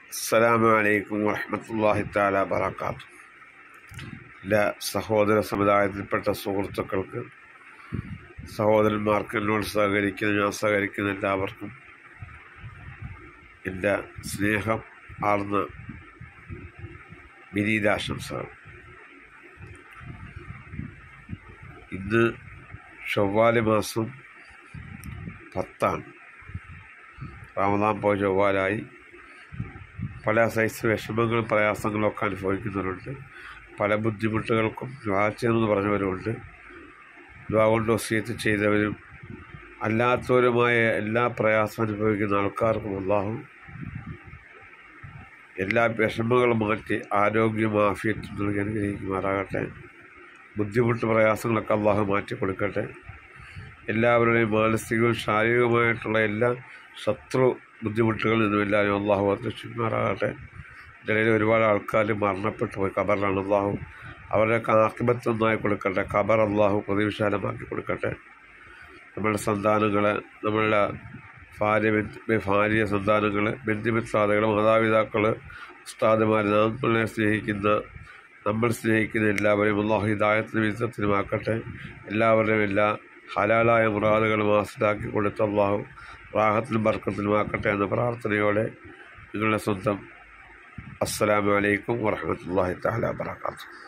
അസ്സലാമു അലൈക്കും വറഹ്മത്തുള്ളാഹി തആല വബറകാതുഹു. എല്ലാ സഹോദര സമുദായത്തിൽപ്പെട്ട സുഹൃത്തുക്കൾക്ക്, സഹോദരന്മാർക്ക്, എന്നോട് ഞാൻ സഹകരിക്കുന്ന എല്ലാവർക്കും എൻ്റെ സ്നേഹം ആർന്ന വിനീതാശംസകൾ. ഇന്ന് ചൊവ്വാല് മാസം 10 റമദാൻ പോയി ചൊവ്വാലായി. പല സൈസ് വിഷമങ്ങളും പ്രയാസങ്ങളും ഒക്കെ അനുഭവിക്കുന്നവരുണ്ട്. പല ബുദ്ധിമുട്ടുകൾക്കും ദുആ ചെയ്യണമെന്ന് പറഞ്ഞവരുമുണ്ട്. ദുആ കൊണ്ട് വസിയത്ത് ചെയ്തവരും അല്ലാത്തവരുമായ എല്ലാ പ്രയാസം അനുഭവിക്കുന്ന ആൾക്കാർക്കും അല്ലാഹു എല്ലാ വിഷമങ്ങളും മാറ്റി ആരോഗ്യം ആഫിയത്തും നൽകി അനുഗ്രഹിക്കുമാറാകട്ടെ. ബുദ്ധിമുട്ട് പ്രയാസങ്ങളൊക്കെ അല്ലാഹു മാറ്റി കൊടുക്കട്ടെ. എല്ലാവരുടെയും മാനസികവും ശാരീരികവുമായിട്ടുള്ള എല്ലാ ശത്രു ബുദ്ധിമുട്ടുകളിൽ നിന്നും എല്ലാവരും അല്ലാഹു രക്ഷിക്കുമാറാകട്ടെ. ഇതിൽ ഒരുപാട് ആൾക്കാർ മരണപ്പെട്ടു പോയി ഖബറിലാണ്. അല്ലാഹു അവരുടെയൊക്കെ ആഖിബത്ത് നന്നായി കൊടുക്കട്ടെ. ഖബർ അല്ലാഹു പ്രതിവിശാലമാക്കി കൊടുക്കട്ടെ. നമ്മളുടെ സന്താനങ്ങൾ, നമ്മളുടെ ഭാര്യ സന്താനങ്ങൾ, ബന്ധുമിത്രാദികൾ, മാതാപിതാക്കൾ, ഉസ്താദുമാർ, നമ്മൾ സ്നേഹിക്കുന്ന എല്ലാവരെയും അല്ലാഹു ഹിദായത്തിനും ഇസ്സത്തിനുമാക്കട്ടെ. എല്ലാവരുടെയും എല്ലാ ഹലാലായ മുറാദുകളും ഹാസിലാക്കി കൊടുത്ത് അല്ലാഹു റാഹത്തിനും ബർക്കത്തിനുമാക്കട്ടെ എന്ന പ്രാർത്ഥനയോടെ നിങ്ങളുടെ സ്വന്തം. അസ്സലാമു അലൈക്കും വറഹ്മത്തുള്ളാഹി തആല വബറകാതുഹു.